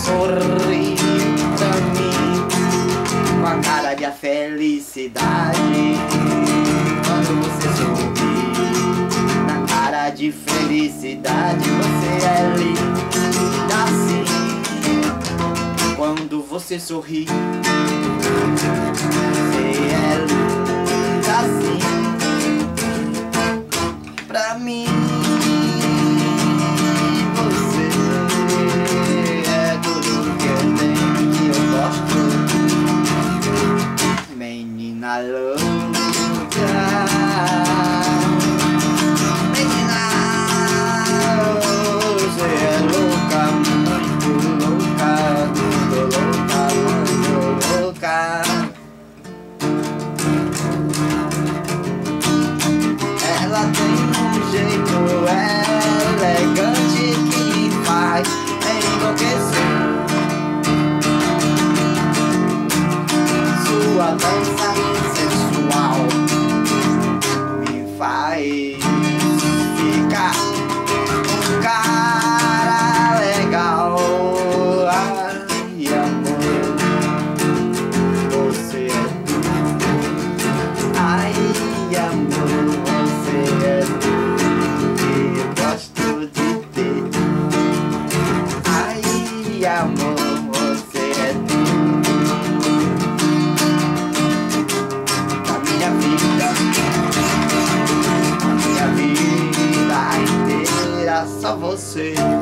sorri pra mim com a cara de felicidade. Quando você sorri, na cara de felicidade, você é linda assim. Quando você sorri, você é linda assim. Pra mim, você é tudo que eu tenho, que eu gosto. Menina louca, menina, você é louca, muito louca, muito louca, muito louca. Ela tem um jeito elegante que me faz enlouquecer. Sua dança sensual me faz ficar um cara legal. Ai, amor, você é tudo. Ai, amor, você é tudo que eu gosto de ter. Ai, amor, você é tudo da minha vida inteira, só você.